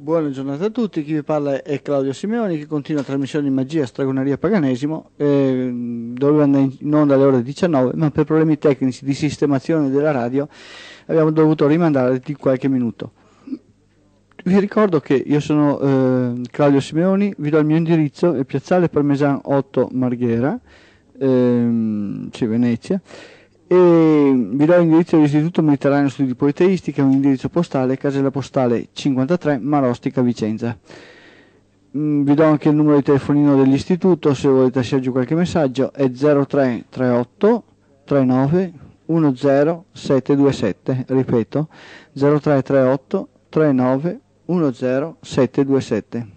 Buona giornata a tutti, chi vi parla è Claudio Simeoni che continua la trasmissione di magia, stregoneria e paganesimo, doveva andare in onda alle ore 19, ma per problemi tecnici di sistemazione della radio abbiamo dovuto rimandare di qualche minuto. Vi ricordo che io sono Claudio Simeoni, vi do il mio indirizzo, è Piazzale Parmesan 8 Marghera, Venezia, e vi do l'indirizzo dell'Istituto Mediterraneo Studi Poeteisti, che è un indirizzo postale, casella postale 53 Marostica Vicenza. Vi do anche il numero di telefonino dell'istituto se volete lasciarci qualche messaggio, è 0338 39 10727, ripeto 0338 39 10727.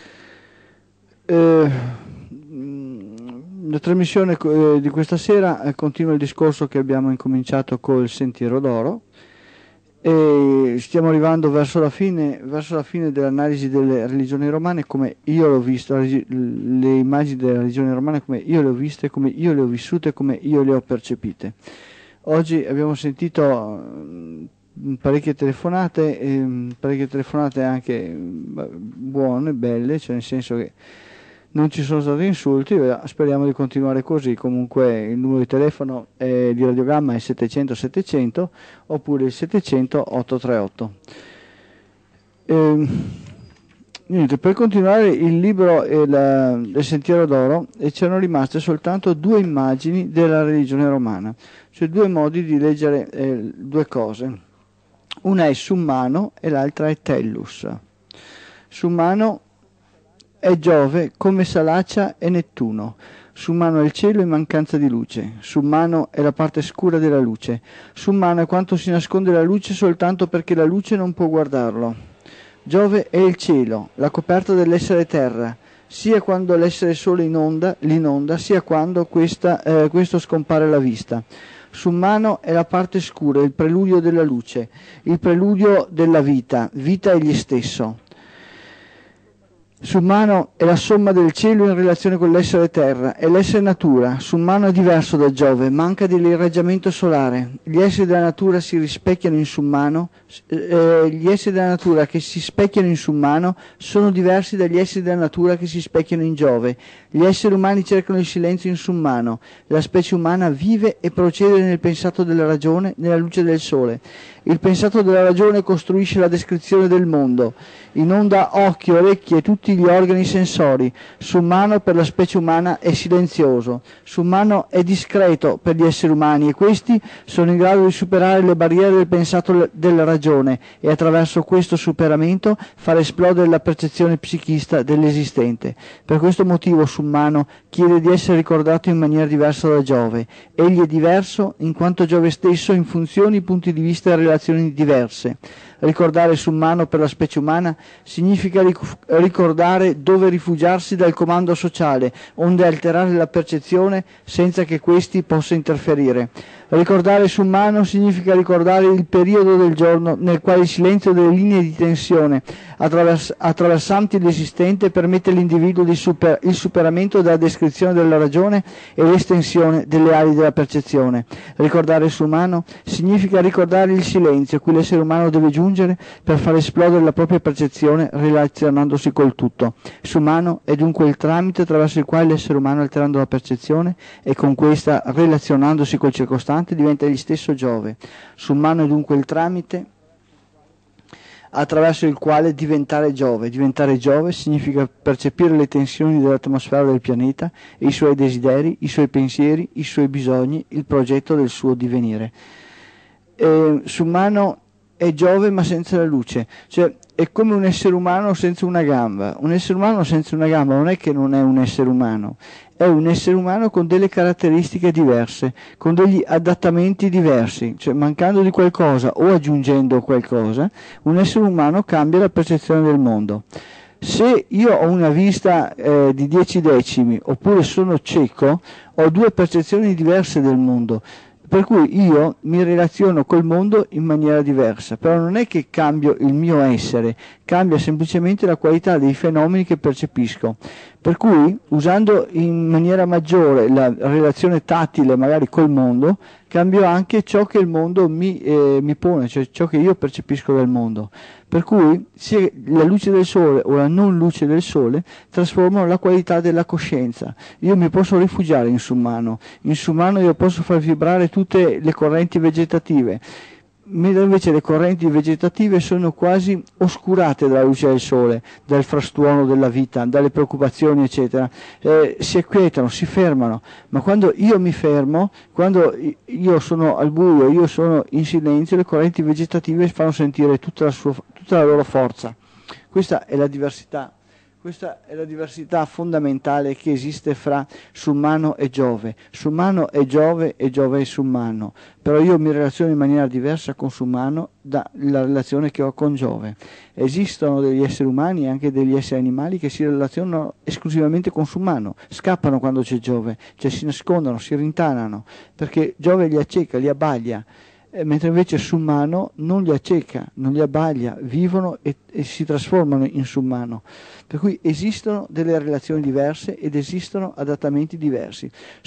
La trasmissione di questa sera continua il discorso che abbiamo incominciato col Sentiero d'Oro e stiamo arrivando verso la fine dell'analisi delle religioni romane come io l'ho visto, le immagini delle religioni romane come io le ho viste, come io le ho vissute, come io le ho percepite. Oggi abbiamo sentito parecchie telefonate anche buone, belle, cioè nel senso che non ci sono stati insulti, speriamo di continuare così. Comunque il numero di telefono di Radiogramma è 700 700 oppure il 700 838. Niente, per continuare il libro del Sentiero d'Oro c'erano rimaste soltanto due immagini della religione romana, cioè due modi di leggere due cose. Una è Summano e l'altra è Tellus. Summano è Giove come Salaccia e Nettuno. Summano è il cielo in mancanza di luce. Summano è la parte scura della luce. Summano è quanto si nasconde la luce soltanto perché la luce non può guardarlo. Giove è il cielo, la coperta dell'essere terra, sia quando l'essere sole l'inonda, sia quando questo scompare alla vista. Summano è la parte scura, il preludio della luce, il preludio della vita, vita egli stesso. Summano è la somma del cielo in relazione con l'essere terra, è l'essere natura. Summano è diverso da Giove, manca dell'irraggiamento solare. Gli esseri della natura si rispecchiano in Summano, gli esseri della natura che si specchiano in Summano sono diversi dagli esseri della natura che si specchiano in Giove. Gli esseri umani cercano il silenzio in Summano. La specie umana vive e procede nel pensato della ragione, nella luce del sole. Il pensato della ragione costruisce la descrizione del mondo, inonda occhi, orecchie e tutti gli organi sensori. Summano per la specie umana è silenzioso. Summano è discreto per gli esseri umani e questi sono in grado di superare le barriere del pensato della ragione e attraverso questo superamento far esplodere la percezione psichista dell'esistente. Per questo motivo Summano chiede di essere ricordato in maniera diversa da Giove. Egli è diverso in quanto Giove stesso in funzioni, punti di vista e relazioni diverse. Ricordare Summano per la specie umana significa ricordare dove rifugiarsi dal comando sociale, onde alterare la percezione senza che questi possa interferire. Ricordare Summano significa ricordare il periodo del giorno nel quale il silenzio delle linee di tensione attraversanti l'esistente permette all'individuo il superamento della descrizione della ragione e l'estensione delle ali della percezione. Ricordare Summano significa ricordare il silenzio a cui l'essere umano deve giungere per far esplodere la propria percezione relazionandosi col tutto. Summano è dunque il tramite attraverso il quale l'essere umano, alterando la percezione e con questa relazionandosi col circostante, diventa egli stesso Giove. Summano è dunque il tramite attraverso il quale diventare Giove. Diventare Giove significa percepire le tensioni dell'atmosfera del pianeta, i suoi desideri, i suoi pensieri, i suoi bisogni, il progetto del suo divenire. Summano è Giove ma senza la luce, cioè è come un essere umano senza una gamba. Un essere umano senza una gamba non è che non è un essere umano, è un essere umano con delle caratteristiche diverse, con degli adattamenti diversi, cioè mancando di qualcosa o aggiungendo qualcosa, un essere umano cambia la percezione del mondo. Se io ho una vista di 10 decimi oppure sono cieco, ho due percezioni diverse del mondo, per cui io mi relaziono col mondo in maniera diversa, però non è che cambio il mio essere, cambia semplicemente la qualità dei fenomeni che percepisco. Per cui, usando in maniera maggiore la relazione tattile magari col mondo, cambio anche ciò che il mondo mi pone, cioè ciò che io percepisco del mondo. Per cui sia la luce del sole o la non luce del sole trasformano la qualità della coscienza. Io mi posso rifugiare in Summano io posso far vibrare tutte le correnti vegetative, mentre invece le correnti vegetative sono quasi oscurate dalla luce del sole, dal frastuono della vita, dalle preoccupazioni eccetera, si acquietano, si fermano, ma quando io mi fermo, quando io sono al buio, io sono in silenzio, le correnti vegetative fanno sentire tutta la loro forza. Questa è la diversità. Questa è la diversità fondamentale che esiste fra Summano e Giove. Summano è Giove e Giove è Summano. Però io mi relaziono in maniera diversa con Summano dalla relazione che ho con Giove. Esistono degli esseri umani e anche degli esseri animali che si relazionano esclusivamente con Summano, scappano quando c'è Giove, cioè si nascondono, si rintanano, perché Giove li acceca, li abbaglia. Mentre invece Summano non li acceca, non li abbaglia, vivono e si trasformano in Summano. Per cui esistono delle relazioni diverse ed esistono adattamenti diversi.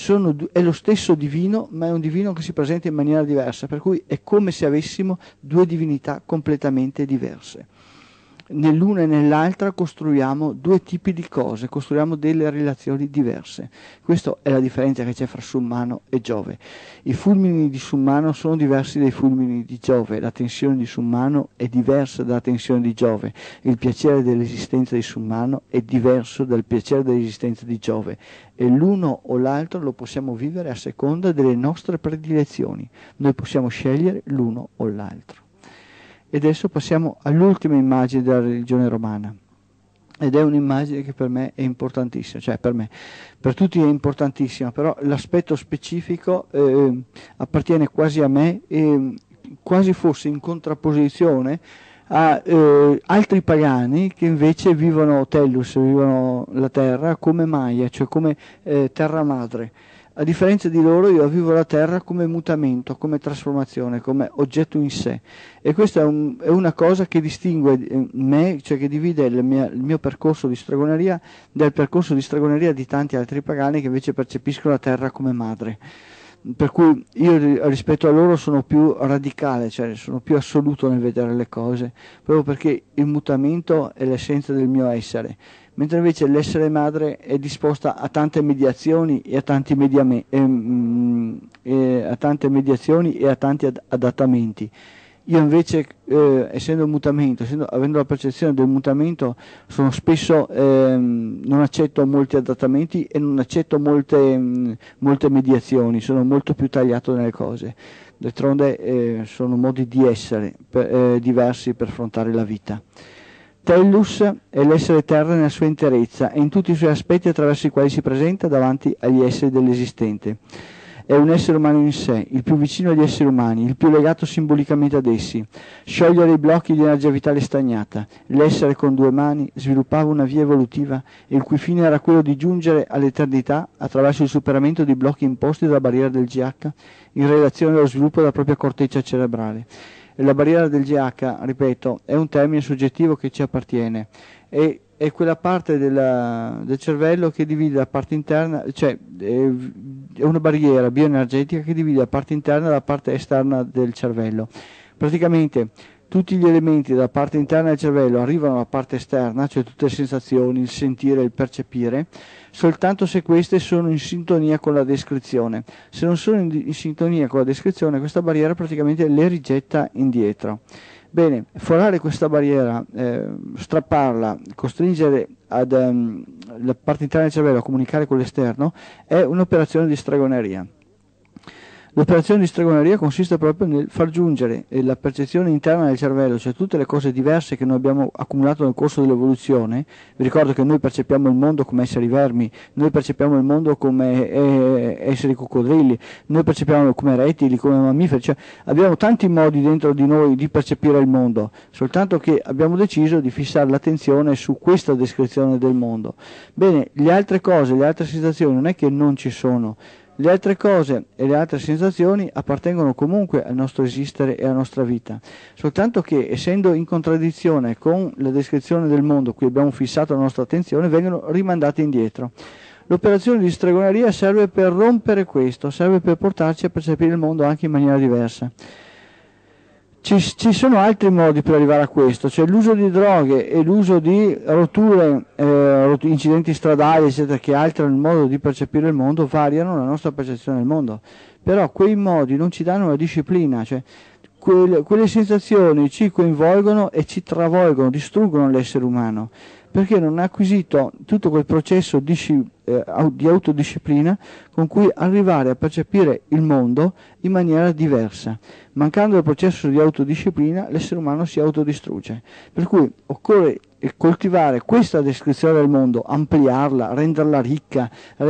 È lo stesso divino, ma è un divino che si presenta in maniera diversa, per cui è come se avessimo due divinità completamente diverse. Nell'una e nell'altra costruiamo due tipi di cose, costruiamo delle relazioni diverse. Questa è la differenza che c'è fra Summano e Giove. I fulmini di Summano sono diversi dai fulmini di Giove, la tensione di Summano è diversa dalla tensione di Giove, il piacere dell'esistenza di Summano è diverso dal piacere dell'esistenza di Giove e l'uno o l'altro lo possiamo vivere a seconda delle nostre predilezioni. Noi possiamo scegliere l'uno o l'altro. E adesso passiamo all'ultima immagine della religione romana, ed è un'immagine che per me è importantissima, cioè per tutti è importantissima, però l'aspetto specifico appartiene quasi a me, quasi fosse in contrapposizione a altri pagani che invece vivono Tellus, vivono la terra come Maya, cioè come terra madre. A differenza di loro io vivo la terra come mutamento, come trasformazione, come oggetto in sé, e questa è una cosa che distingue me, cioè che divide il mio percorso di stregoneria dal percorso di stregoneria di tanti altri pagani che invece percepiscono la terra come madre. Per cui io rispetto a loro sono più radicale, cioè sono più assoluto nel vedere le cose, proprio perché il mutamento è l'essenza del mio essere, mentre invece l'essere madre è disposta a tante mediazioni e a tanti adattamenti. Io invece, essendo un mutamento, avendo la percezione del mutamento, sono spesso, non accetto molti adattamenti e non accetto molte mediazioni, sono molto più tagliato nelle cose. D'altronde sono modi di essere diversi per affrontare la vita. Tellus è l'essere terra nella sua interezza e in tutti i suoi aspetti attraverso i quali si presenta davanti agli esseri dell'esistente. È un essere umano in sé, il più vicino agli esseri umani, il più legato simbolicamente ad essi. Sciogliere i blocchi di energia vitale stagnata. L'essere con due mani sviluppava una via evolutiva, il cui fine era quello di giungere all'eternità attraverso il superamento di blocchi imposti dalla barriera del GH in relazione allo sviluppo della propria corteccia cerebrale. La barriera del GH, ripeto, è un termine soggettivo che ci appartiene. È quella parte del cervello che divide la parte interna, cioè è una barriera bioenergetica che divide la parte interna dalla parte esterna del cervello. Praticamente tutti gli elementi della parte interna del cervello arrivano alla parte esterna, cioè tutte le sensazioni, il sentire, il percepire, soltanto se queste sono in sintonia con la descrizione. Se non sono in sintonia con la descrizione, questa barriera praticamente le rigetta indietro. Bene, forare questa barriera, strapparla, costringere la parte interna del cervello a comunicare con l'esterno è un'operazione di stregoneria. L'operazione di stregoneria consiste proprio nel far giungere la percezione interna del cervello, cioè tutte le cose diverse che noi abbiamo accumulato nel corso dell'evoluzione. Vi ricordo che noi percepiamo il mondo come esseri vermi, noi percepiamo il mondo come esseri coccodrilli, noi percepiamo come rettili, come mammiferi, cioè abbiamo tanti modi dentro di noi di percepire il mondo, soltanto che abbiamo deciso di fissare l'attenzione su questa descrizione del mondo. Bene, le altre cose, le altre sensazioni non è che non ci sono, Le altre cose e le altre sensazioni appartengono comunque al nostro esistere e alla nostra vita, soltanto che, essendo in contraddizione con la descrizione del mondo cui abbiamo fissato la nostra attenzione, vengono rimandate indietro. L'operazione di stregoneria serve per rompere questo, serve per portarci a percepire il mondo anche in maniera diversa. Ci sono altri modi per arrivare a questo, cioè l'uso di droghe e l'uso di rotture, incidenti stradali, eccetera, che alterano il modo di percepire il mondo, variano la nostra percezione del mondo. Però quei modi non ci danno una disciplina, cioè quelle sensazioni ci coinvolgono e ci travolgono, distruggono l'essere umano, perché non ha acquisito tutto quel processo di autodisciplina con cui arrivare a percepire il mondo in maniera diversa. Mancando il processo di autodisciplina, l'essere umano si autodistrugge. Per cui occorre coltivare questa descrizione del mondo, ampliarla, renderla ricca,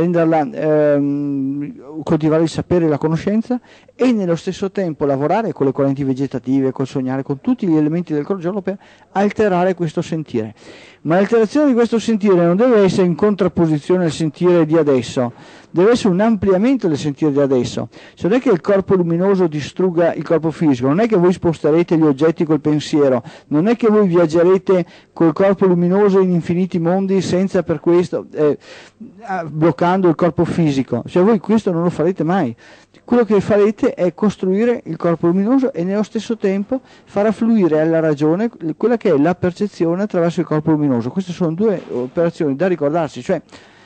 coltivare il sapere e la conoscenza, e nello stesso tempo lavorare con le correnti vegetative, col sognare, con tutti gli elementi del crogiolo per alterare questo sentire. Ma l'alterazione di questo sentire non deve essere in contrapposizione al sentire di adesso, deve essere un ampliamento del sentire di adesso. Cioè non è che il corpo luminoso distrugga il corpo fisico, non è che voi sposterete gli oggetti col pensiero, non è che voi viaggerete col corpo luminoso in infiniti mondi senza per questo bloccando il corpo fisico. Cioè voi questo non lo farete mai. Quello che farete è costruire il corpo luminoso e nello stesso tempo far affluire alla ragione quella che è la percezione attraverso il corpo luminoso. Queste sono due operazioni da ricordarsi, cioè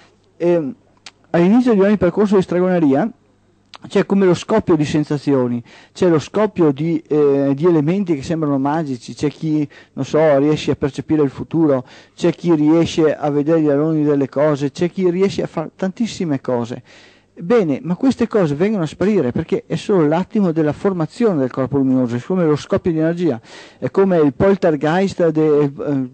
all'inizio di ogni percorso di stregoneria c'è come lo scoppio di sensazioni, c'è lo scoppio di elementi che sembrano magici, c'è chi, non so, riesce a percepire il futuro, c'è chi riesce a vedere gli aloni delle cose, c'è chi riesce a fare tantissime cose. Bene, ma queste cose vengono a sparire perché è solo l'attimo della formazione del corpo luminoso, è come lo scoppio di energia, è come il poltergeist, il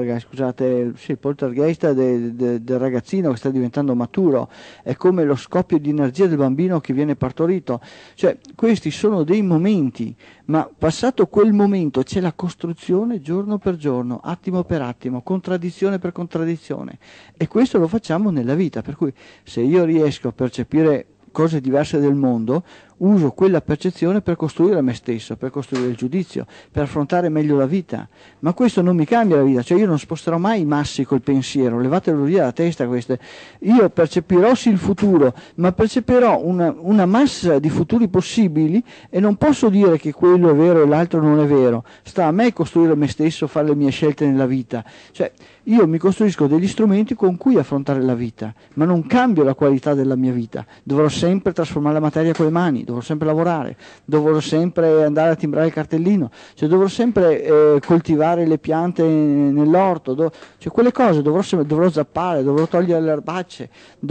poltergeist del ragazzino che sta diventando maturo, è come lo scoppio di energia del bambino che viene partorito. Cioè, questi sono dei momenti, ma passato quel momento c'è la costruzione giorno per giorno, attimo per attimo, contraddizione per contraddizione, e questo lo facciamo nella vita, per cui se io riesco a percepire cose diverse del mondo, uso quella percezione per costruire me stesso, per costruire il giudizio, per affrontare meglio la vita. Ma questo non mi cambia la vita, cioè io non sposterò mai i massi col pensiero, levatelo via dalla testa queste. Io percepirò sì il futuro, ma percepirò una massa di futuri possibili e non posso dire che quello è vero e l'altro non è vero. Sta a me costruire me stesso, fare le mie scelte nella vita. Cioè io mi costruisco degli strumenti con cui affrontare la vita, ma non cambio la qualità della mia vita. Dovrò sempre trasformare la materia con le mani, dovrò sempre lavorare, dovrò sempre andare a timbrare il cartellino, cioè dovrò sempre coltivare le piante nell'orto, cioè quelle cose dovrò zappare, dovrò togliere le erbacce,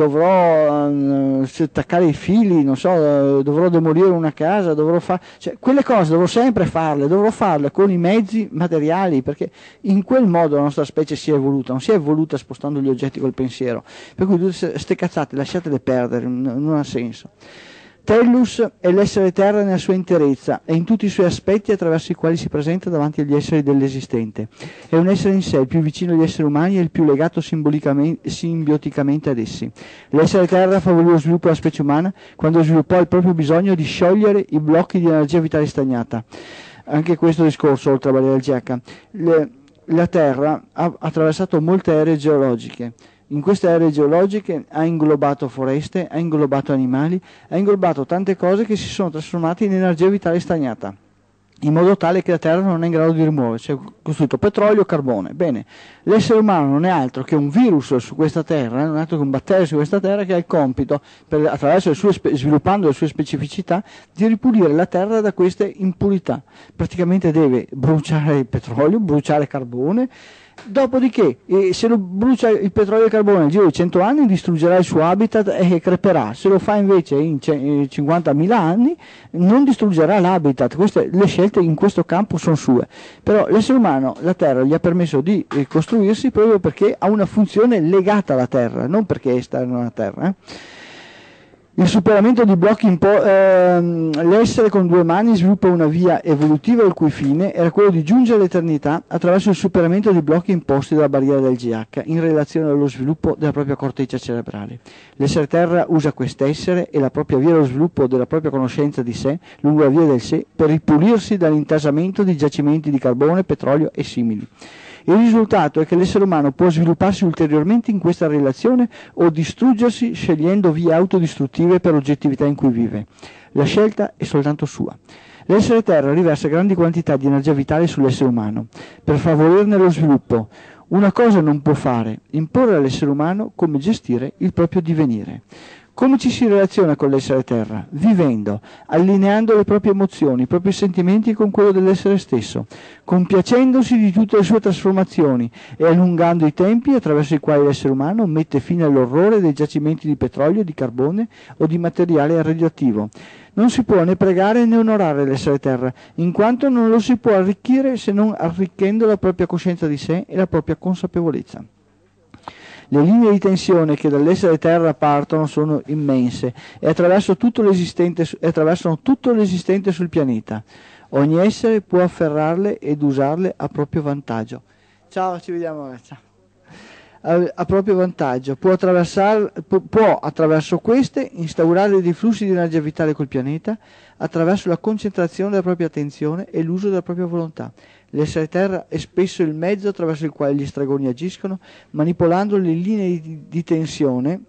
dovrò staccare i fili, non so, dovrò demolire una casa, cioè quelle cose dovrò sempre farle, dovrò farle con i mezzi materiali, perché in quel modo la nostra specie si è evoluta, non si è evoluta spostando gli oggetti col pensiero, per cui tutte ste cazzate lasciatele perdere, non ha senso. Tellus è l'essere terra nella sua interezza e in tutti i suoi aspetti attraverso i quali si presenta davanti agli esseri dell'esistente. È un essere in sé, il più vicino agli esseri umani e il più legato simbioticamente ad essi. L'essere terra favorì lo sviluppo della specie umana quando sviluppò il proprio bisogno di sciogliere i blocchi di energia vitale stagnata. Anche questo discorso, oltre alla barriera geaca. La Terra ha attraversato molte aree geologiche. In queste aree geologiche ha inglobato foreste, ha inglobato animali, ha inglobato tante cose che si sono trasformate in energia vitale stagnata, in modo tale che la Terra non è in grado di rimuoversi. Ha costruito petrolio e carbone. Bene, l'essere umano non è altro che un virus su questa Terra, non è altro che un batterio su questa Terra che ha il compito, sviluppando le sue specificità, di ripulire la Terra da queste impurità. Praticamente deve bruciare il petrolio, bruciare il carbone. Dopodiché, se lo brucia il petrolio e il carbone nel giro di 100 anni, distruggerà il suo habitat e creperà. Se lo fa invece in 50.000 anni, non distruggerà l'habitat. Le scelte in questo campo sono sue. Però l'essere umano, la Terra, gli ha permesso di costruirsi proprio perché ha una funzione legata alla Terra, non perché è esterno alla Terra. Il superamento di blocchi l'essere con due mani sviluppa una via evolutiva il cui fine era quello di giungere all'eternità attraverso il superamento di blocchi imposti dalla barriera del GH in relazione allo sviluppo della propria corteccia cerebrale. L'essere terra usa quest'essere e la propria via allo sviluppo della propria conoscenza di sé, lungo la via del sé, per ripulirsi dall'intasamento di giacimenti di carbone, petrolio e simili. Il risultato è che l'essere umano può svilupparsi ulteriormente in questa relazione o distruggersi scegliendo vie autodistruttive per l'oggettività in cui vive. La scelta è soltanto sua. L'essere terra riversa grandi quantità di energia vitale sull'essere umano per favorirne lo sviluppo. Una cosa non può fare: imporre all'essere umano come gestire il proprio divenire. Come ci si relaziona con l'essere terra? Vivendo, allineando le proprie emozioni, i propri sentimenti con quello dell'essere stesso, compiacendosi di tutte le sue trasformazioni e allungando i tempi attraverso i quali l'essere umano mette fine all'orrore dei giacimenti di petrolio, di carbone o di materiale radioattivo. Non si può né pregare né onorare l'essere terra, in quanto non lo si può arricchire se non arricchendo la propria coscienza di sé e la propria consapevolezza. Le linee di tensione che dall'essere terra partono sono immense e attraversano tutto l'esistente sul pianeta. Ogni essere può afferrarle ed usarle a proprio vantaggio. Ciao, ci vediamo ora. Ciao. A proprio vantaggio. Può attraverso queste instaurare dei flussi di energia vitale col pianeta attraverso la concentrazione della propria attenzione e l'uso della propria volontà. L'essere terra è spesso il mezzo attraverso il quale gli stregoni agiscono, manipolando le linee di tensione.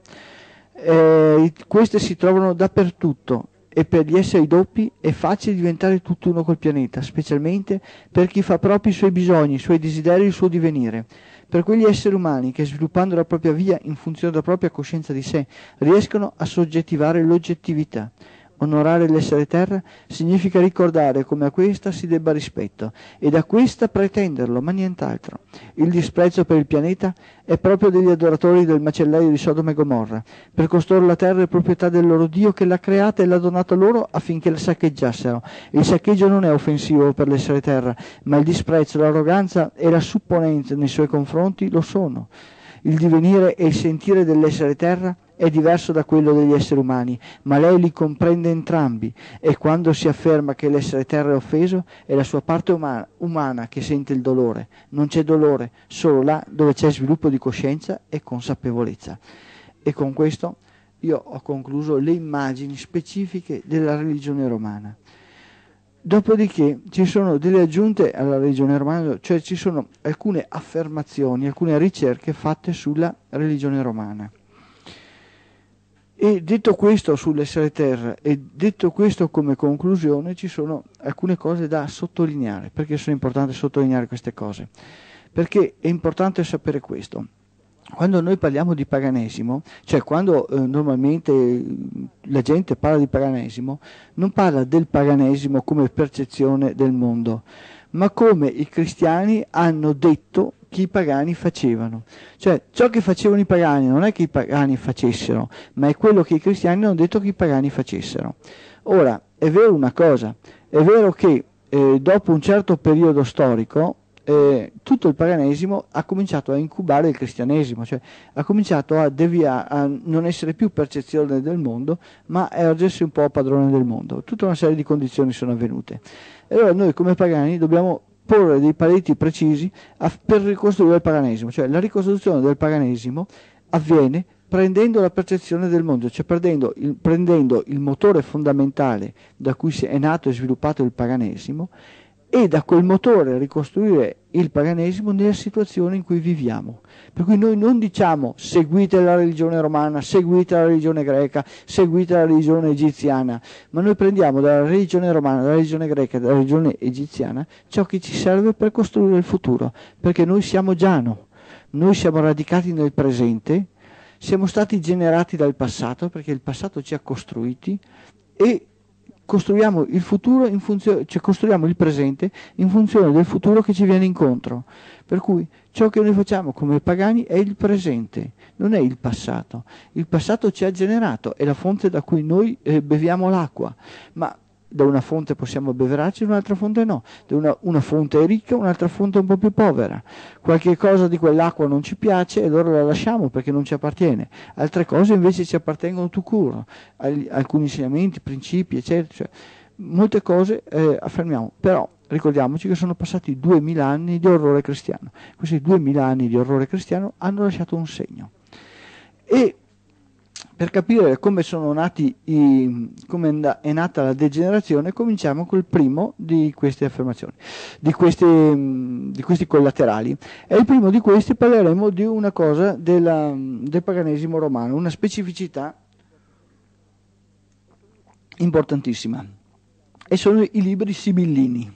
Queste si trovano dappertutto e per gli esseri doppi è facile diventare tutt'uno col pianeta, specialmente per chi fa propri i suoi bisogni, i suoi desideri, il suo divenire. Per quegli esseri umani che, sviluppando la propria via in funzione della propria coscienza di sé, riescono a soggettivare l'oggettività. Onorare l'essere terra significa ricordare come a questa si debba rispetto e da questa pretenderlo, ma nient'altro. Il disprezzo per il pianeta è proprio degli adoratori del macellaio di Sodoma e Gomorra. Per costoro la terra è proprietà del loro Dio che l'ha creata e l'ha donata loro affinché la saccheggiassero. Il saccheggio non è offensivo per l'essere terra, ma il disprezzo, l'arroganza e la supponenza nei suoi confronti lo sono. Il divenire e il sentire dell'essere terra è diverso da quello degli esseri umani, ma lei li comprende entrambi e quando si afferma che l'essere terra è offeso è la sua parte umana che sente il dolore. Non c'è dolore, solo là dove c'è sviluppo di coscienza e consapevolezza. E con questo io ho concluso le immagini specifiche della religione romana. Dopodiché ci sono delle aggiunte alla religione romana, cioè ci sono alcune affermazioni, alcune ricerche fatte sulla religione romana. E detto questo sull'essere terra e detto questo come conclusione, ci sono alcune cose da sottolineare. Perché sono importanti sottolineare queste cose? Perché è importante sapere questo. Quando noi parliamo di paganesimo, cioè quando normalmente la gente parla di paganesimo, non parla del paganesimo come percezione del mondo, ma come i cristiani hanno detto che i pagani facevano. Cioè ciò che facevano i pagani non è che i pagani facessero, ma è quello che i cristiani hanno detto che i pagani facessero. Ora, è vero una cosa, è vero che dopo un certo periodo storico tutto il paganesimo ha cominciato a incubare il cristianesimo, cioè ha cominciato a non essere più percezione del mondo, ma a ergersi un po' padrone del mondo. Tutta una serie di condizioni sono avvenute. E allora noi come pagani dobbiamo porre dei paletti precisi per ricostruire il paganesimo, cioè la ricostruzione del paganesimo avviene prendendo la percezione del mondo, cioè prendendo il motore fondamentale da cui è nato e sviluppato il paganesimo e da quel motore ricostruire il paganesimo nella situazione in cui viviamo. Per cui noi non diciamo seguite la religione romana, seguite la religione greca, seguite la religione egiziana, ma noi prendiamo dalla religione romana, dalla religione greca e dalla religione egiziana ciò che ci serve per costruire il futuro, perché noi siamo Giano, noi siamo radicati nel presente, siamo stati generati dal passato perché il passato ci ha costruiti e costruiamo il futuro cioè costruiamo il presente in funzione del futuro che ci viene incontro. Per cui ciò che noi facciamo come pagani è il presente, non è il passato. Il passato ci ha generato, è la fonte da cui noi beviamo l'acqua, ma da una fonte possiamo abbeverarci, da un'altra fonte no, una fonte è ricca, un'altra fonte è un po' più povera, qualche cosa di quell'acqua non ci piace e allora la lasciamo perché non ci appartiene, altre cose invece ci appartengono tout court, alcuni insegnamenti, principi, eccetera, cioè, molte cose affermiamo, però ricordiamoci che sono passati 2000 anni di orrore cristiano, questi 2000 anni di orrore cristiano hanno lasciato un segno. E per capire come sono nati come è nata la degenerazione, cominciamo col primo di queste affermazioni, di questi collaterali. E il primo di questi parleremo di una cosa del paganesimo romano, una specificità importantissima, e sono i libri sibillini.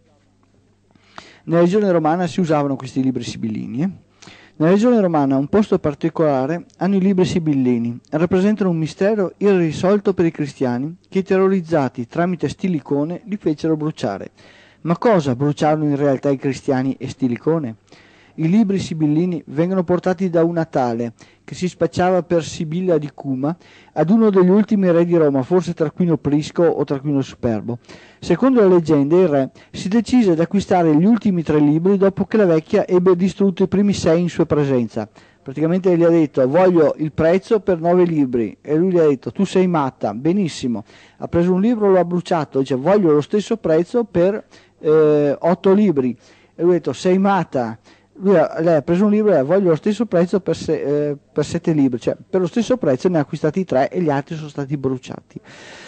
Nella regione romana si usavano questi libri sibillini. Nella regione romana, un posto particolare, hanno i libri sibillini, rappresentano un mistero irrisolto per i cristiani che, terrorizzati tramite Stilicone, li fecero bruciare. Ma cosa bruciarono in realtà i cristiani e Stilicone? I libri sibillini vengono portati da una tale, che si spacciava per Sibilla di Cuma, ad uno degli ultimi re di Roma, forse Tarquinio Prisco o Tarquinio Superbo. Secondo la leggenda, il re si decise ad acquistare gli ultimi 3 libri dopo che la vecchia ebbe distrutto i primi 6 in sua presenza. Praticamente gli ha detto: voglio il prezzo per 9 libri, e lui gli ha detto: tu sei matta. Benissimo, ha preso un libro, lo ha bruciato, dice: voglio lo stesso prezzo per 8 libri, e lui ha detto: sei matta. Lei ha preso un libro e voglio lo stesso prezzo per 7 libri, cioè per lo stesso prezzo ne ha acquistati 3 e gli altri sono stati bruciati.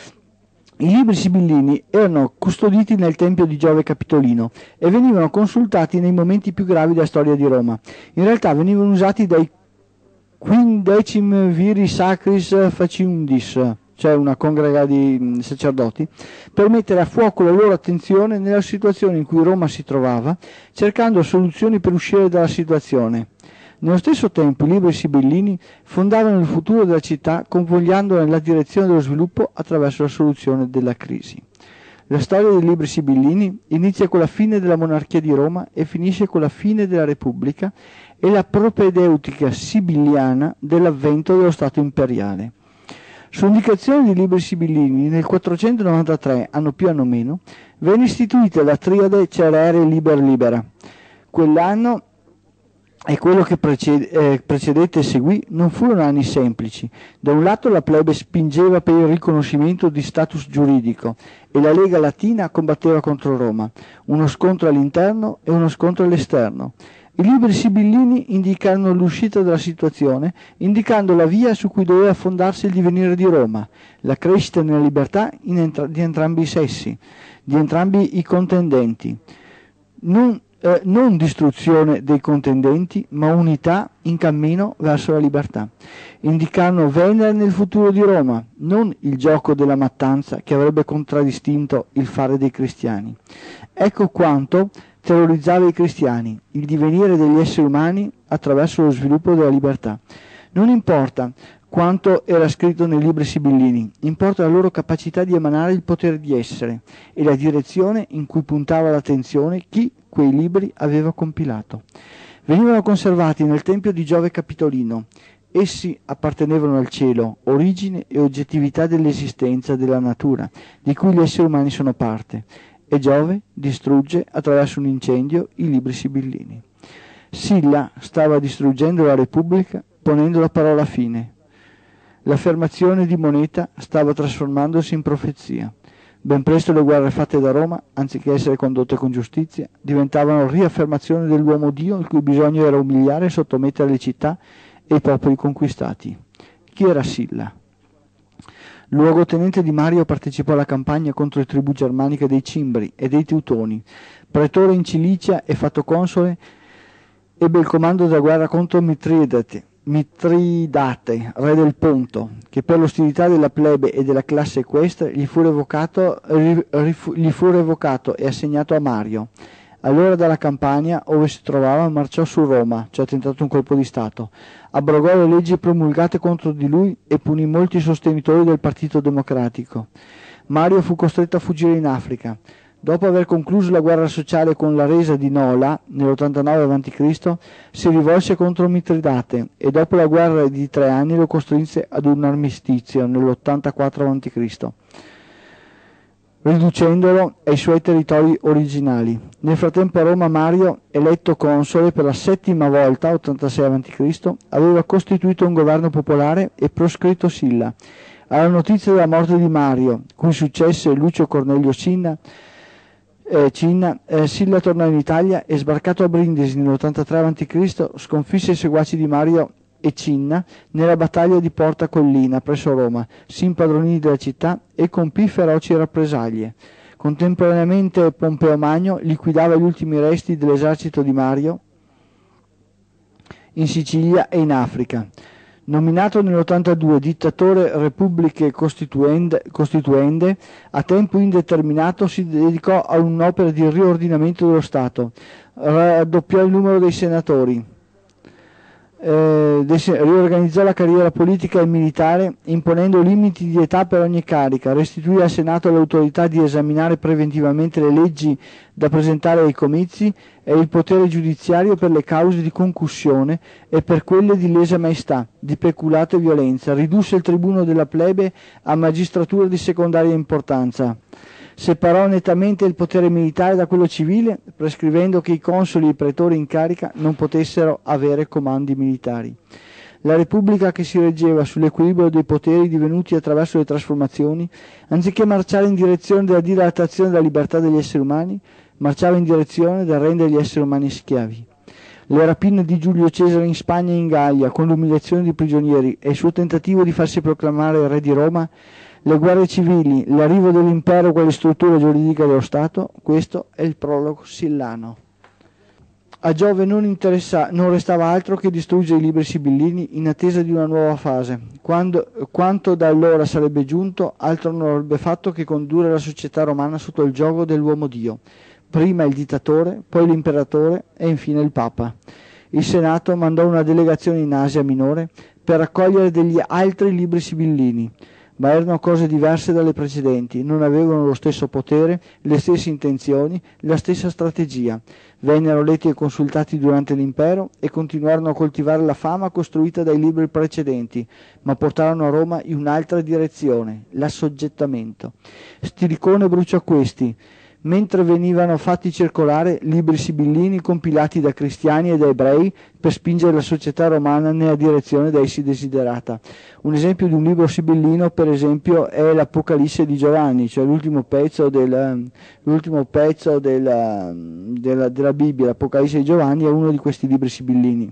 I libri sibillini erano custoditi nel tempio di Giove Capitolino e venivano consultati nei momenti più gravi della storia di Roma. In realtà venivano usati dai quindecim viri sacris faciundis, cioè una congrega di sacerdoti, per mettere a fuoco la loro attenzione nella situazione in cui Roma si trovava, cercando soluzioni per uscire dalla situazione. Nello stesso tempo i libri sibillini fondavano il futuro della città, convogliandola nella direzione dello sviluppo attraverso la soluzione della crisi. La storia dei libri sibillini inizia con la fine della monarchia di Roma e finisce con la fine della Repubblica e la propedeutica sibilliana dell'avvento dello Stato imperiale. Su indicazione dei libri sibillini, nel 493, anno più anno meno, venne istituita la triade Cerere Liber Libera. Quell'anno e quello che precedette e seguì non furono anni semplici. Da un lato la plebe spingeva per il riconoscimento di status giuridico e la Lega Latina combatteva contro Roma, uno scontro all'interno e uno scontro all'esterno. I libri sibillini indicarono l'uscita dalla situazione, indicando la via su cui doveva fondarsi il divenire di Roma, la crescita nella libertà di entrambi i sessi, di entrambi i contendenti. Non distruzione dei contendenti, ma unità in cammino verso la libertà. Indicarono Venere nel futuro di Roma, non il gioco della mattanza che avrebbe contraddistinto il fare dei cristiani. Ecco quanto terrorizzava i cristiani, il divenire degli esseri umani attraverso lo sviluppo della libertà. Non importa quanto era scritto nei libri sibillini, importa la loro capacità di emanare il potere di essere e la direzione in cui puntava l'attenzione chi quei libri aveva compilato. Venivano conservati nel tempio di Giove Capitolino. Essi appartenevano al cielo, origine e oggettività dell'esistenza della natura, di cui gli esseri umani sono parte, e Giove distrugge attraverso un incendio i libri sibillini. Silla stava distruggendo la Repubblica ponendo la parola fine. L'affermazione di Moneta stava trasformandosi in profezia. Ben presto le guerre fatte da Roma, anziché essere condotte con giustizia, diventavano riaffermazione dell'uomo Dio, il cui bisogno era umiliare e sottomettere le città e i popoli conquistati. Chi era Silla? Luogotenente di Mario, partecipò alla campagna contro le tribù germaniche dei Cimbri e dei Teutoni. Pretore in Cilicia e fatto console, ebbe il comando della guerra contro Mitridate, re del Ponto, che per l'ostilità della plebe e della classe equestre gli fu revocato e assegnato a Mario. Allora dalla Campania, ove si trovava, marciò su Roma, cioè ha tentato un colpo di Stato, abrogò le leggi promulgate contro di lui e punì molti sostenitori del Partito Democratico. Mario fu costretto a fuggire in Africa. Dopo aver concluso la guerra sociale con la resa di Nola, nell'89 a.C., si rivolse contro Mitridate e dopo la guerra di 3 anni lo costrinse ad un armistizio nell'84 a.C. riducendolo ai suoi territori originali. Nel frattempo a Roma Mario, eletto console per la 7ª volta, 86 a.C., aveva costituito un governo popolare e proscritto Silla. Alla notizia della morte di Mario, cui successe Lucio Cornelio Cinna, Silla tornò in Italia e, sbarcato a Brindisi nell'83 a.C., sconfisse i seguaci di Mario e Cinna nella battaglia di Porta Collina presso Roma, si impadronì della città e compì feroci rappresaglie. Contemporaneamente Pompeo Magno liquidava gli ultimi resti dell'esercito di Mario in Sicilia e in Africa. Nominato nell'82 dittatore repubbliche costituende, a tempo indeterminato si dedicò a un'opera di riordinamento dello Stato, raddoppiò il numero dei senatori, riorganizzò la carriera politica e militare imponendo limiti di età per ogni carica, restituì al Senato l'autorità di esaminare preventivamente le leggi da presentare ai comizi e il potere giudiziario per le cause di concussione e per quelle di lesa maestà, di peculato e violenza, ridusse il tribuno della plebe a magistratura di secondaria importanza. Separò nettamente il potere militare da quello civile, prescrivendo che i consoli e i pretori in carica non potessero avere comandi militari. La Repubblica, che si reggeva sull'equilibrio dei poteri divenuti attraverso le trasformazioni, anziché marciare in direzione della dilatazione della libertà degli esseri umani, marciava in direzione del rendere gli esseri umani schiavi. Le rapine di Giulio Cesare in Spagna e in Gallia, con l'umiliazione di prigionieri e il suo tentativo di farsi proclamare re di Roma, le guerre civili, l'arrivo dell'impero quale struttura giuridica dello Stato, questo è il prologo sillano. A Giove non restava altro che distruggere i libri sibillini in attesa di una nuova fase. Quanto da allora sarebbe giunto, altro non avrebbe fatto che condurre la società romana sotto il giogo dell'uomo Dio, prima il dittatore, poi l'imperatore e infine il Papa. Il Senato mandò una delegazione in Asia Minore per raccogliere degli altri libri sibillini, ma erano cose diverse dalle precedenti, non avevano lo stesso potere, le stesse intenzioni, la stessa strategia. Vennero letti e consultati durante l'impero e continuarono a coltivare la fama costruita dai libri precedenti, ma portarono a Roma in un'altra direzione, l'assoggettamento. Stilicone bruciò questi, mentre venivano fatti circolare libri sibillini compilati da cristiani e da ebrei per spingere la società romana nella direzione da essi desiderata. Un esempio di un libro sibillino, per esempio, è l'Apocalisse di Giovanni, cioè l'ultimo pezzo della Bibbia. L'Apocalisse di Giovanni è uno di questi libri sibillini.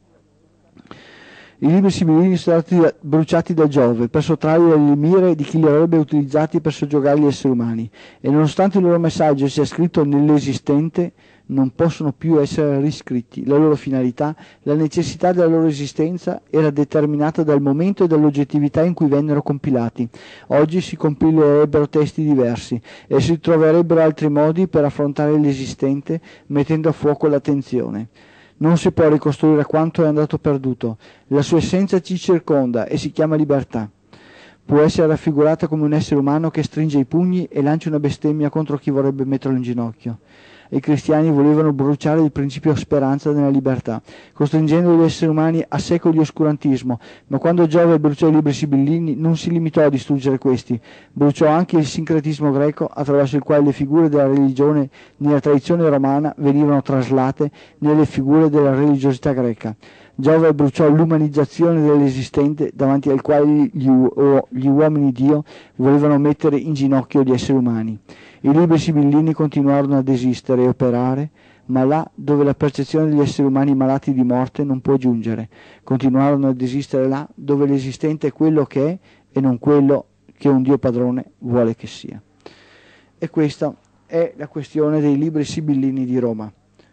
I libri sibillini sono stati bruciati da Giove per sottrarli alle mire di chi li avrebbe utilizzati per soggiogare gli esseri umani, e nonostante il loro messaggio sia scritto nell'esistente, non possono più essere riscritti. La loro finalità, la necessità della loro esistenza era determinata dal momento e dall'oggettività in cui vennero compilati. Oggi si compilerebbero testi diversi e si troverebbero altri modi per affrontare l'esistente mettendo a fuoco l'attenzione. Non si può ricostruire quanto è andato perduto. La sua essenza ci circonda e si chiama libertà. Può essere raffigurata come un essere umano che stringe i pugni e lancia una bestemmia contro chi vorrebbe metterlo in ginocchio. I cristiani volevano bruciare il principio speranza nella libertà, costringendo gli esseri umani a secoli di oscurantismo, ma quando Giove bruciò i libri sibillini non si limitò a distruggere questi, bruciò anche il sincretismo greco attraverso il quale le figure della religione nella tradizione romana venivano traslate nelle figure della religiosità greca. Giove bruciò l'umanizzazione dell'esistente davanti al quale gli uomini Dio volevano mettere in ginocchio gli esseri umani. I libri sibillini continuarono ad esistere e operare, ma là dove la percezione degli esseri umani malati di morte non può giungere. Continuarono ad esistere là dove l'esistente è quello che è e non quello che un Dio padrone vuole che sia. E questa è la questione dei libri sibillini di Roma.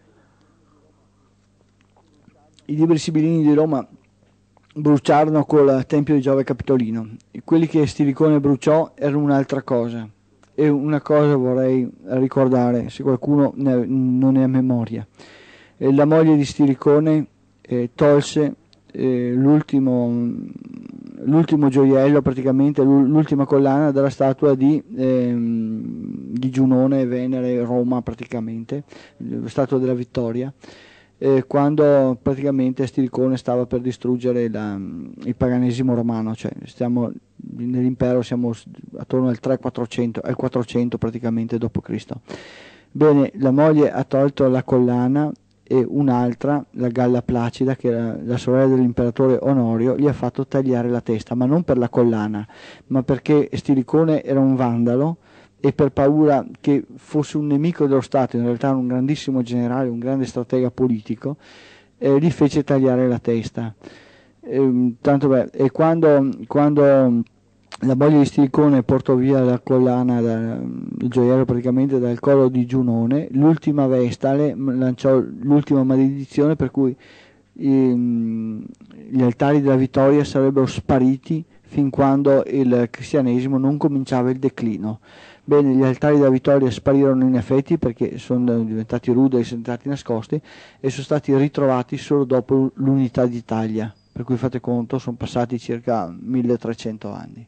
I libri sibillini di Roma bruciarono col Tempio di Giove Capitolino. Quelli che Stilicone bruciò erano un'altra cosa. E una cosa vorrei ricordare, se qualcuno non ne ha memoria. La moglie di Stilicone tolse l'ultimo gioiello, praticamente l'ultima collana della statua di Giunone, Venere, Roma praticamente, la statua della Vittoria, quando praticamente Stilicone stava per distruggere il paganesimo romano, cioè nell'impero siamo attorno al 300-400, al 400 praticamente d.C. Bene, la moglie ha tolto la collana e un'altra, la Galla Placida, che era la sorella dell'imperatore Onorio, gli ha fatto tagliare la testa, ma non per la collana, ma perché Stilicone era un vandalo e per paura che fosse un nemico dello Stato, in realtà un grandissimo generale, un grande stratega politico, gli fece tagliare la testa. E quando la moglie di Stilicone portò via la collana, il gioiello praticamente dal collo di Giunone, l'ultima Vestale lanciò l'ultima maledizione per cui gli altari della vittoria sarebbero spariti fin quando il cristianesimo non cominciava il declino. Bene, gli altari della vittoria sparirono in effetti perché sono diventati ruderi e sono stati nascosti e sono stati ritrovati solo dopo l'unità d'Italia, per cui fate conto, sono passati circa 1300 anni.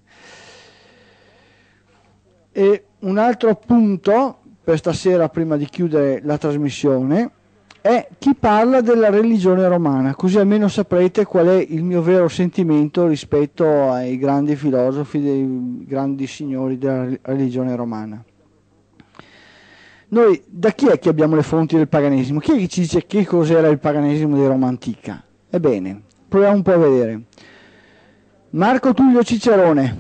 E un altro punto per stasera, prima di chiudere la trasmissione, è chi parla della religione romana, così almeno saprete qual è il mio vero sentimento rispetto ai grandi filosofi, dei grandi signori della religione romana. Noi da chi è che abbiamo le fonti del paganesimo? Chi è che ci dice che cos'era il paganesimo di Roma antica? Ebbene, proviamo un po' a vedere. Marco Tullio Cicerone,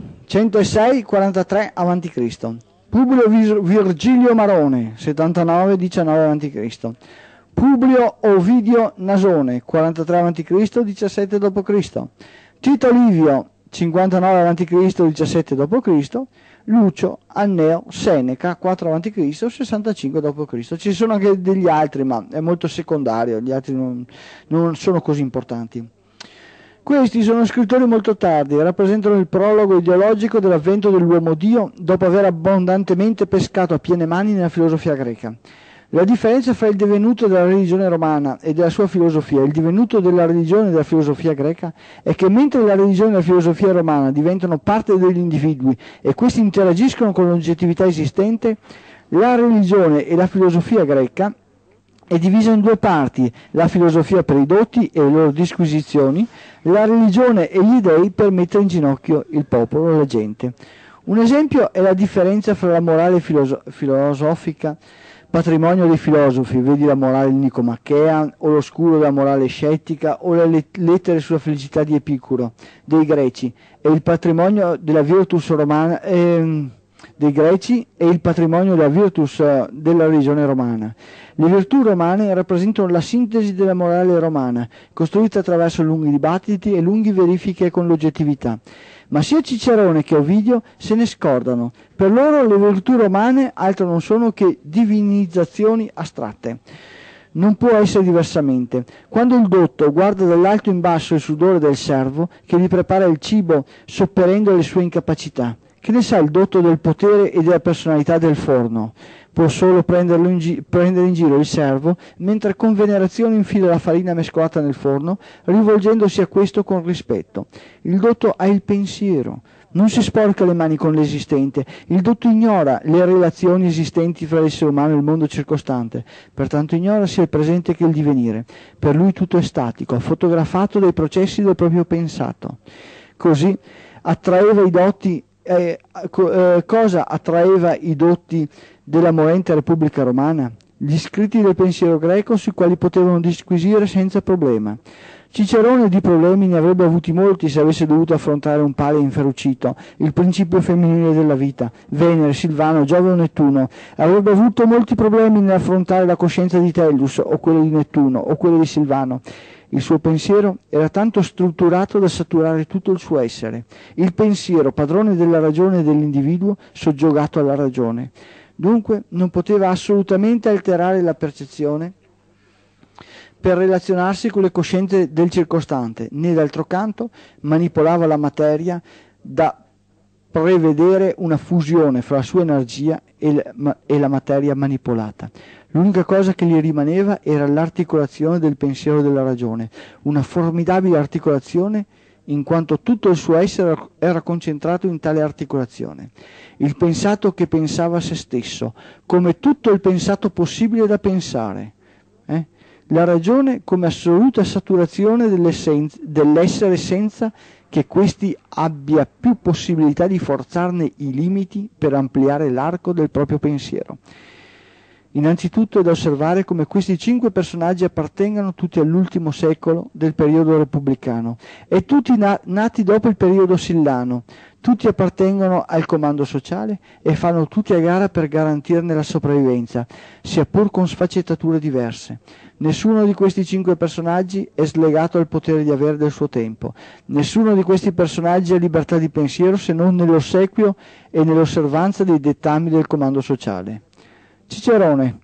106-43 a.C. Publio Virgilio Marone, 79-19 a.C. Publio Ovidio Nasone, 43 a.C., 17 d.C. Tito Livio, 59 a.C., 17 d.C. Lucio Anneo Seneca, 4 a.C., 65 d.C. Ci sono anche degli altri, ma è molto secondario, gli altri non sono così importanti. Questi sono scrittori molto tardi e rappresentano il prologo ideologico dell'avvento dell'uomo Dio dopo aver abbondantemente pescato a piene mani nella filosofia greca. La differenza fra il divenuto della religione romana e della sua filosofia e il divenuto della religione e della filosofia greca è che mentre la religione e la filosofia romana diventano parte degli individui e questi interagiscono con l'oggettività esistente, la religione e la filosofia greca è divisa in due parti, la filosofia per i dotti e le loro disquisizioni, la religione e gli dei per mettere in ginocchio il popolo, la gente. Un esempio è la differenza fra la morale filosofica, patrimonio dei filosofi, vedi la morale nicomachea, o l'oscuro della morale scettica, o le lettere sulla felicità di Epicuro, dei greci, e il patrimonio della virtus romana, dei greci e il patrimonio della virtus della religione romana. Le virtù romane rappresentano la sintesi della morale romana, costruita attraverso lunghi dibattiti e lunghe verifiche con l'oggettività. Ma sia Cicerone che Ovidio se ne scordano. Per loro le virtù romane altro non sono che divinizzazioni astratte. Non può essere diversamente. Quando il dotto guarda dall'alto in basso il sudore del servo che gli prepara il cibo sopperendo alle sue incapacità, che ne sa il dotto del potere e della personalità del forno? Può solo prendere in giro il servo, mentre con venerazione infila la farina mescolata nel forno, rivolgendosi a questo con rispetto. Il dotto ha il pensiero, non si sporca le mani con l'esistente, il dotto ignora le relazioni esistenti fra l'essere umano e il mondo circostante, pertanto ignora sia il presente che il divenire. Per lui tutto è statico, fotografato dai processi del proprio pensato. Così attraeva i dotti. Cosa attraeva i dotti della morente Repubblica Romana? Gli scritti del pensiero greco sui quali potevano disquisire senza problema. Cicerone di problemi ne avrebbe avuti molti se avesse dovuto affrontare un Pale inferocito, il principio femminile della vita, Venere, Silvano, Giove o Nettuno. Avrebbe avuto molti problemi nell'affrontare la coscienza di Tellus o quella di Nettuno o quella di Silvano. Il suo pensiero era tanto strutturato da saturare tutto il suo essere. Il pensiero, padrone della ragione e dell'individuo, soggiogato alla ragione. Dunque non poteva assolutamente alterare la percezione per relazionarsi con le coscienze del circostante, né d'altro canto manipolava la materia da prevedere una fusione fra la sua energia e la materia manipolata. L'unica cosa che gli rimaneva era l'articolazione del pensiero e della ragione, una formidabile articolazione in quanto tutto il suo essere era concentrato in tale articolazione. Il pensato che pensava a se stesso, come tutto il pensato possibile da pensare. La ragione come assoluta saturazione dell'essere senza che questi abbia più possibilità di forzarne i limiti per ampliare l'arco del proprio pensiero. Innanzitutto è da osservare come questi 5 personaggi appartengano tutti all'ultimo secolo del periodo repubblicano e tutti nati dopo il periodo sillano. Tutti appartengono al comando sociale e fanno tutti a gara per garantirne la sopravvivenza, sia pur con sfaccettature diverse. Nessuno di questi 5 personaggi è slegato al potere di avere del suo tempo. Nessuno di questi personaggi ha libertà di pensiero se non nell'ossequio e nell'osservanza dei dettami del comando sociale. Cicerone,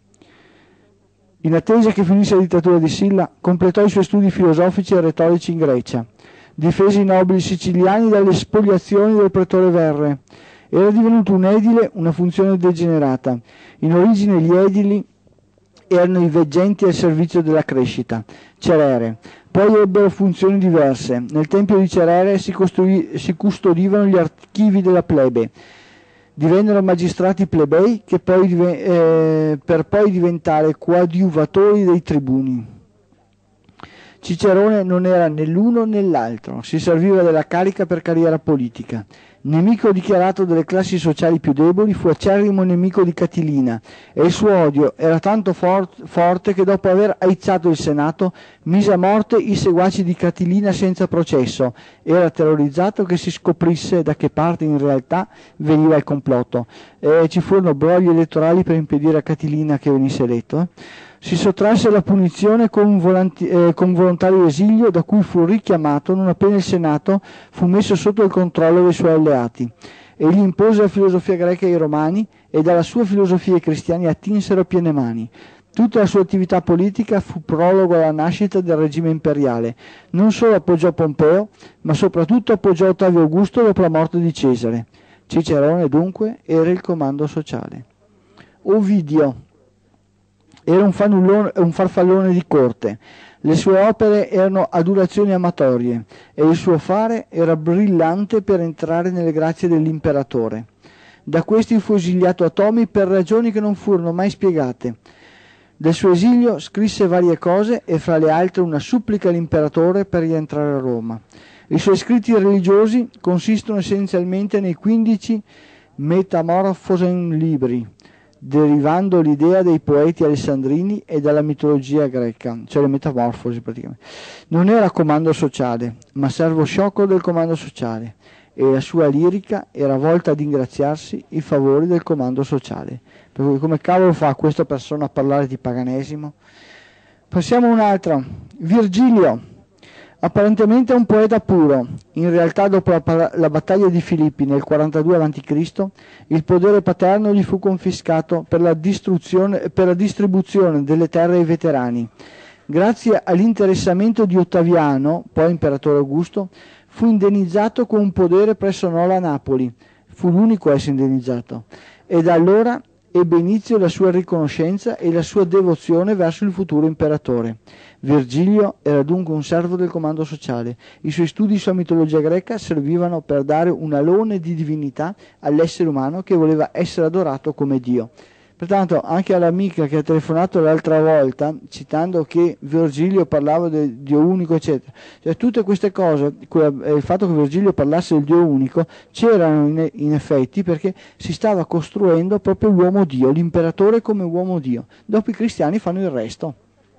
in attesa che finisse la dittatura di Silla, completò i suoi studi filosofici e retorici in Grecia. Difese i nobili siciliani dalle spoliazioni del pretore Verre. Era divenuto un edile, una funzione degenerata. In origine gli edili erano i veggenti al servizio della crescita, Cerere. Poi ebbero funzioni diverse. Nel tempio di Cerere si custodivano gli archivi della plebe. Divennero magistrati plebei che per poi diventare coadiuvatori dei tribuni. Cicerone non era né l'uno né l'altro, si serviva della carica per carriera politica. Nemico dichiarato delle classi sociali più deboli, fu acerrimo nemico di Catilina e il suo odio era tanto forte che dopo aver aizzato il Senato mise a morte i seguaci di Catilina senza processo. Era terrorizzato che si scoprisse da che parte in realtà veniva il complotto. Ci furono brogli elettorali per impedire a Catilina che venisse eletto. Si sottrasse alla punizione con volontario esilio da cui fu richiamato non appena il Senato fu messo sotto il controllo dei suoi alleati. Egli impose la filosofia greca ai Romani e dalla sua filosofia i cristiani attinsero a piene mani. Tutta la sua attività politica fu prologo alla nascita del regime imperiale. Non solo appoggiò Pompeo, ma soprattutto appoggiò Ottavio Augusto dopo la morte di Cesare. Cicerone dunque era il comando sociale. Ovidio era un farfallone di corte, le sue opere erano adulazioni amatorie e il suo fare era brillante per entrare nelle grazie dell'imperatore. Da questi fu esiliato a Tomi per ragioni che non furono mai spiegate. Del suo esilio scrisse varie cose e fra le altre una supplica all'imperatore per rientrare a Roma. I suoi scritti religiosi consistono essenzialmente nei 15 Metamorphosen libri, derivando l'idea dei poeti alessandrini e dalla mitologia greca, cioè le metamorfosi praticamente. Non era comando sociale, ma servo sciocco del comando sociale, e la sua lirica era volta ad ingraziarsi i favori del comando sociale. Per cui come cavolo fa questa persona a parlare di paganesimo? Passiamo a un'altra. Virgilio. Apparentemente è un poeta puro, in realtà dopo la battaglia di Filippi nel 42 a.C. il potere paterno gli fu confiscato per la distribuzione delle terre ai veterani. Grazie all'interessamento di Ottaviano, poi imperatore Augusto, fu indennizzato con un podere presso Nola a Napoli, fu l'unico a essere indennizzato, e da allora ebbe inizio la sua riconoscenza e la sua devozione verso il futuro imperatore. Virgilio era dunque un servo del comando sociale. I suoi studi sulla mitologia greca servivano per dare un alone di divinità all'essere umano che voleva essere adorato come Dio. Pertanto anche all'amica che ha telefonato l'altra volta, citando che Virgilio parlava del Dio unico, eccetera, cioè tutte queste cose, il fatto che Virgilio parlasse del Dio unico, c'erano in effetti perché si stava costruendo proprio l'uomo Dio, l'imperatore come uomo Dio. Dopo i cristiani fanno il resto.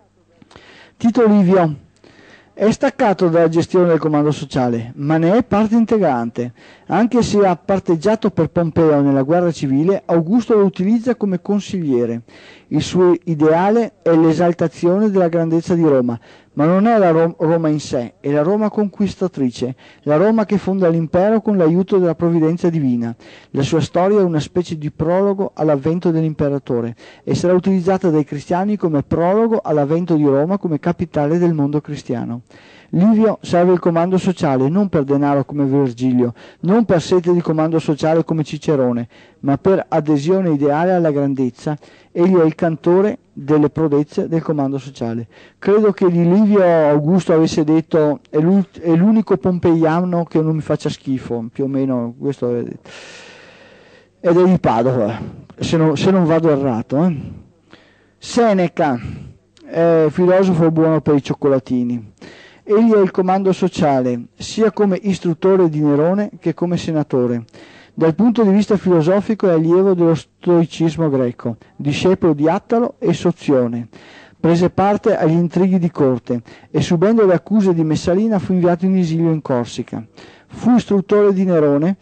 Tito Livio è staccato dalla gestione del comando sociale, ma ne è parte integrante. Anche se ha parteggiato per Pompeo nella guerra civile, Augusto lo utilizza come consigliere. Il suo ideale è l'esaltazione della grandezza di Roma, ma non è la Roma in sé, è la Roma conquistatrice, la Roma che fonda l'impero con l'aiuto della provvidenza divina. La sua storia è una specie di prologo all'avvento dell'imperatore e sarà utilizzata dai cristiani come prologo all'avvento di Roma come capitale del mondo cristiano. Livio serve il comando sociale non per denaro come Virgilio, non per sete di comando sociale come Cicerone, ma per adesione ideale alla grandezza. Egli è il cantore delle prodezze del comando sociale. Credo che di Livio Augusto avesse detto è l'unico pompeiano che non mi faccia schifo, più o meno questo aveva detto. Ed è di Padova, se non vado errato. Seneca. è filosofo buono per i cioccolatini. Egli è il comando sociale, sia come istruttore di Nerone che come senatore. Dal punto di vista filosofico è allievo dello stoicismo greco, discepolo di Attalo e Sozione. Prese parte agli intrighi di corte e, subendo le accuse di Messalina, fu inviato in esilio in Corsica. Fu istruttore di Nerone,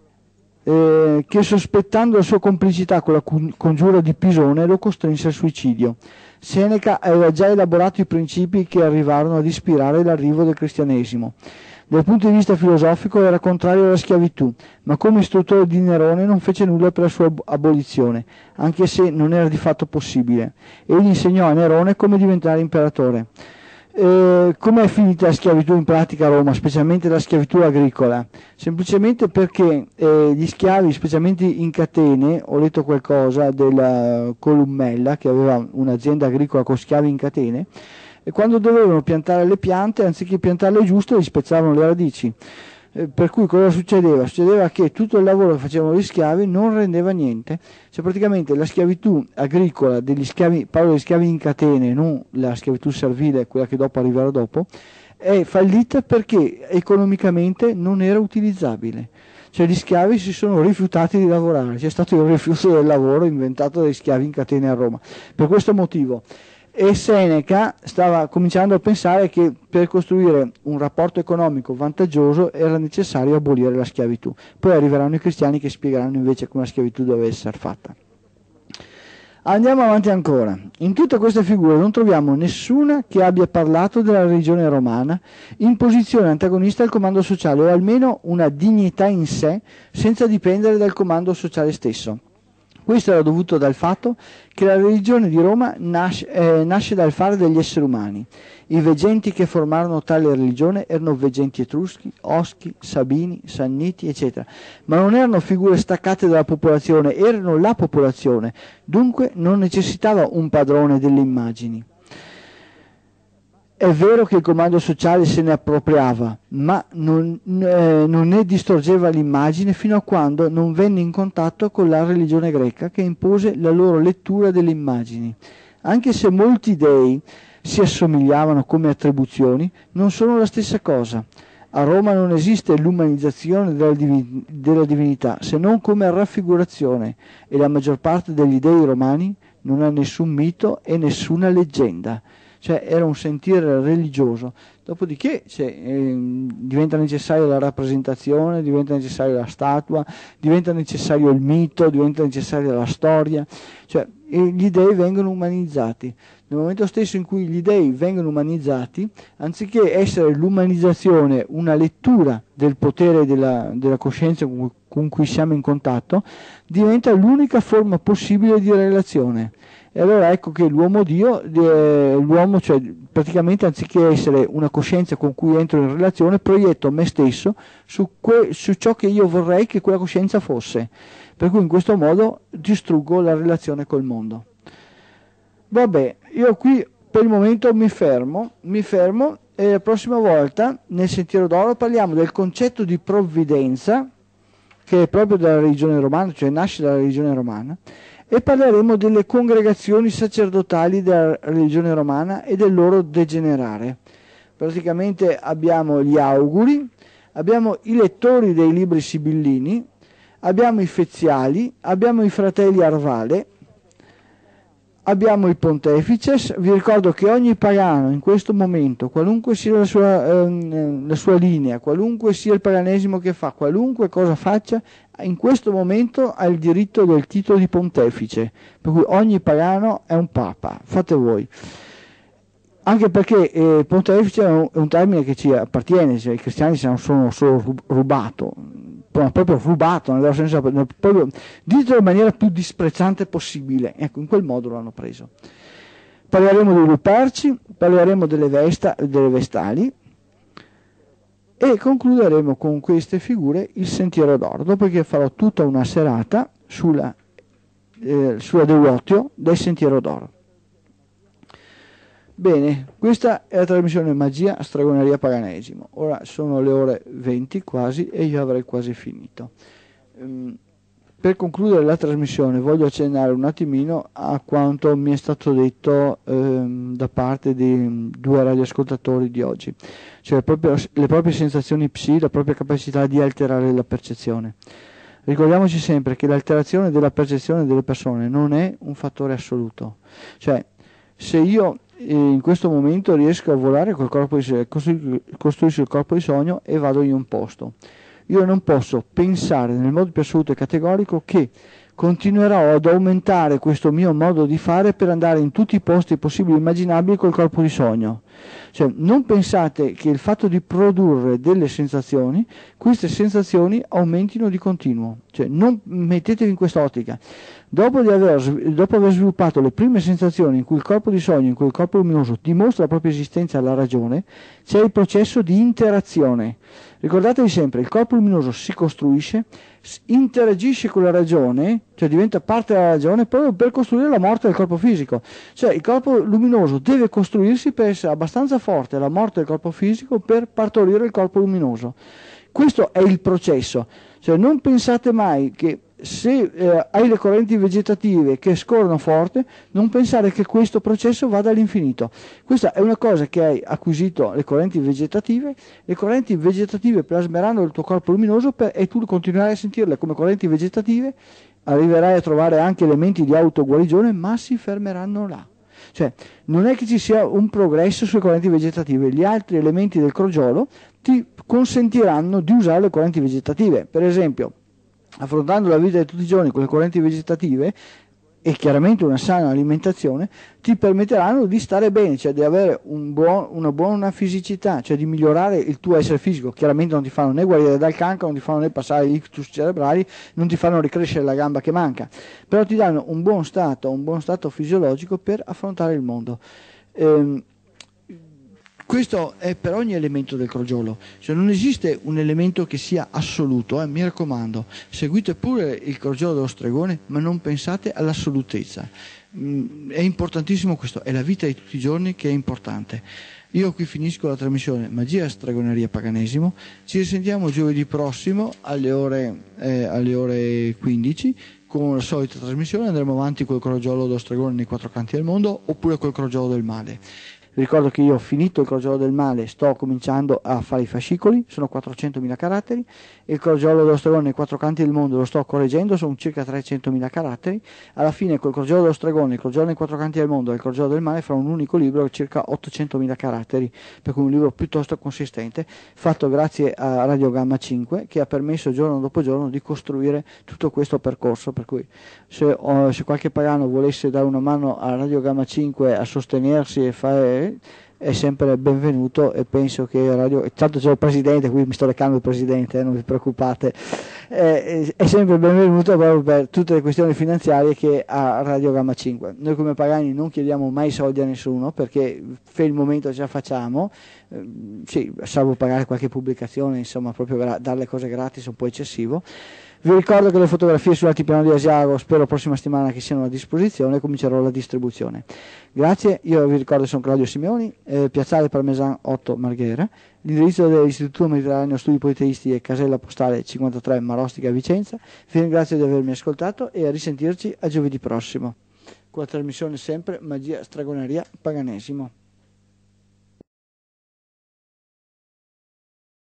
che sospettando la sua complicità con la congiura di Pisone lo costrinse al suicidio. Seneca aveva già elaborato i principi che arrivarono ad ispirare l'arrivo del cristianesimo. Dal punto di vista filosofico era contrario alla schiavitù, ma come istruttore di Nerone non fece nulla per la sua abolizione, anche se non era di fatto possibile. Egli insegnò a Nerone come diventare imperatore. Come è finita la schiavitù in pratica a Roma, specialmente la schiavitù agricola? Semplicemente perché gli schiavi, specialmente in catene, ho letto qualcosa della Colummella, che aveva un'azienda agricola con schiavi in catene, e quando dovevano piantare le piante, anziché piantarle giuste, gli spezzavano le radici. Per cui cosa succedeva? Succedeva che tutto il lavoro che facevano gli schiavi non rendeva niente, cioè praticamente la schiavitù agricola degli schiavi, parlo degli schiavi in catene, non la schiavitù servile, quella che dopo arriverà dopo, è fallita perché economicamente non era utilizzabile. Cioè gli schiavi si sono rifiutati di lavorare, c'è stato il rifiuto del lavoro inventato dagli schiavi in catene a Roma. Per questo motivo. E Seneca stava cominciando a pensare che per costruire un rapporto economico vantaggioso era necessario abolire la schiavitù. Poi arriveranno i cristiani che spiegheranno invece come la schiavitù doveva essere fatta. Andiamo avanti ancora. In tutte queste figure non troviamo nessuna che abbia parlato della religione romana in posizione antagonista al comando sociale, o almeno una dignità in sé senza dipendere dal comando sociale stesso. Questo era dovuto dal fatto che la religione di Roma nasce dal fare degli esseri umani. I veggenti che formarono tale religione erano veggenti etruschi, oschi, sabini, sanniti, eccetera, ma non erano figure staccate dalla popolazione, erano la popolazione, dunque non necessitava un padrone delle immagini. È vero che il comando sociale se ne appropriava, ma non ne distorgeva l'immagine fino a quando non venne in contatto con la religione greca che impose la loro lettura delle immagini. Anche se molti dei si assomigliavano come attribuzioni, non sono la stessa cosa. A Roma non esiste l'umanizzazione della divinità, se non come raffigurazione, e la maggior parte degli dei romani non ha nessun mito e nessuna leggenda. Cioè era un sentire religioso, dopodiché diventa necessaria la rappresentazione, diventa necessaria la statua, diventa necessario il mito, diventa necessaria la storia, cioè gli dei vengono umanizzati. Nel momento stesso in cui gli dei vengono umanizzati, anziché essere l'umanizzazione una lettura del potere della coscienza con cui siamo in contatto, diventa l'unica forma possibile di relazione. E allora ecco che l'uomo, cioè praticamente anziché essere una coscienza con cui entro in relazione, proietto me stesso su ciò che io vorrei che quella coscienza fosse. Per cui in questo modo distruggo la relazione col mondo. Vabbè, io qui per il momento mi fermo e la prossima volta nel Sentiero d'Oro parliamo del concetto di provvidenza, che è proprio dalla religione romana, cioè nasce dalla religione romana, e parleremo delle congregazioni sacerdotali della religione romana e del loro degenerare. Praticamente abbiamo gli auguri, abbiamo i lettori dei libri sibillini, abbiamo i feziali, abbiamo i fratelli Arvale, abbiamo il pontefices. Vi ricordo che ogni pagano in questo momento, qualunque sia la sua linea, qualunque sia il paganesimo che fa, qualunque cosa faccia, in questo momento ha il diritto del titolo di pontefice, per cui ogni pagano è un papa, fate voi. Anche perché pontefice è un termine che ci appartiene, cioè i cristiani se non sono solo rubato, proprio rubato, nel senso, proprio, ditelo in maniera più disprezzante possibile, ecco, in quel modo l'hanno preso. Parleremo dei luperci, parleremo delle vestali e concluderemo con queste figure il Sentiero d'Oro, dopodiché farò tutta una serata sulla devoutio del Sentiero d'Oro. Bene, questa è la trasmissione Magia, Stregoneria, Paganesimo. Ora sono le ore 20 quasi e io avrei quasi finito. Per concludere la trasmissione voglio accennare un attimino a quanto mi è stato detto da parte di due radioascoltatori di oggi, cioè le proprie sensazioni psi, la propria capacità di alterare la percezione. Ricordiamoci sempre che l'alterazione della percezione delle persone non è un fattore assoluto, cioè se io in questo momento riesco a volare col corpo costruisco il corpo di sogno e vado in un posto, io non posso pensare nel modo più assoluto e categorico che continuerò ad aumentare questo mio modo di fare per andare in tutti i posti possibili e immaginabili col corpo di sogno. Cioè, non pensate che il fatto di produrre delle sensazioni, queste sensazioni aumentino di continuo. Cioè, non mettetevi in quest'ottica. Dopo aver sviluppato le prime sensazioni in cui il corpo di sogno, in cui il corpo luminoso dimostra la propria esistenza alla ragione, c'è il processo di interazione. Ricordatevi sempre, il corpo luminoso si costruisce, interagisce con la ragione, cioè diventa parte della ragione proprio per costruire la morte del corpo fisico. Cioè il corpo luminoso deve costruirsi per essere abbastanza forte alla morte del corpo fisico per partorire il corpo luminoso. Questo è il processo. Cioè non pensate mai che se hai le correnti vegetative che scorrono forte, non pensare che questo processo vada all'infinito. Questa è una cosa che hai acquisito le correnti vegetative plasmeranno il tuo corpo luminoso e tu continuerai a sentirle come correnti vegetative, arriverai a trovare anche elementi di autoguarigione, ma si fermeranno là. Cioè non è che ci sia un progresso sulle correnti vegetative, gli altri elementi del crogiolo ti consentiranno di usare le correnti vegetative. Per esempio, affrontando la vita di tutti i giorni con le correnti vegetative e chiaramente una sana alimentazione ti permetteranno di stare bene, cioè di avere una buona fisicità, cioè di migliorare il tuo essere fisico. Chiaramente non ti fanno né guarire dal cancro, non ti fanno né passare gli ictus cerebrali, non ti fanno ricrescere la gamba che manca, però ti danno un buon stato fisiologico per affrontare il mondo. Questo è per ogni elemento del crogiolo, cioè non esiste un elemento che sia assoluto, mi raccomando, seguite pure il crogiolo dello stregone, ma non pensate all'assolutezza. È importantissimo questo, è la vita di tutti i giorni che è importante. Io qui finisco la trasmissione Magia, Stregoneria, Paganesimo, ci risentiamo giovedì prossimo alle ore 15 con la solita trasmissione, andremo avanti col crogiolo dello stregone nei quattro canti del mondo oppure col crogiolo del male. Vi ricordo che io ho finito il crogiolo del male, sto cominciando a fare i fascicoli, sono 400.000 caratteri, e il crogiolo dello stregone nei quattro canti del mondo lo sto correggendo, sono circa 300.000 caratteri. Alla fine col crogiolo dello stregone, il crogiolo nei quattro canti del mondo e il crogiolo del male farò un unico libro, circa 800.000 caratteri, per cui un libro piuttosto consistente, fatto grazie a Radio Gamma 5, che ha permesso giorno dopo giorno di costruire tutto questo percorso, per cui se qualche pagano volesse dare una mano a Radio Gamma 5 a sostenersi e fare è sempre benvenuto, e penso che tanto c'è il presidente, qui mi sto recando il presidente, non vi preoccupate, è sempre benvenuto proprio per tutte le questioni finanziarie che ha Radio Gamma 5. Noi come pagani non chiediamo mai soldi a nessuno, perché per il momento ce la facciamo, sì, salvo pagare qualche pubblicazione, insomma proprio darle cose gratis è un po' eccessivo. Vi ricordo che le fotografie sull'altipiano di Asiago spero la prossima settimana che siano a disposizione e comincerò la distribuzione. Grazie, io vi ricordo che sono Claudio Simeoni, Piazzale Parmesan 8 Marghera, l'indirizzo dell'Istituto Mediterraneo Studi Politeisti è casella postale 53 Marostica Vicenza. Vi ringrazio di avermi ascoltato e a risentirci a giovedì prossimo, con la trasmissione sempre Magia, Stregoneria, Paganesimo.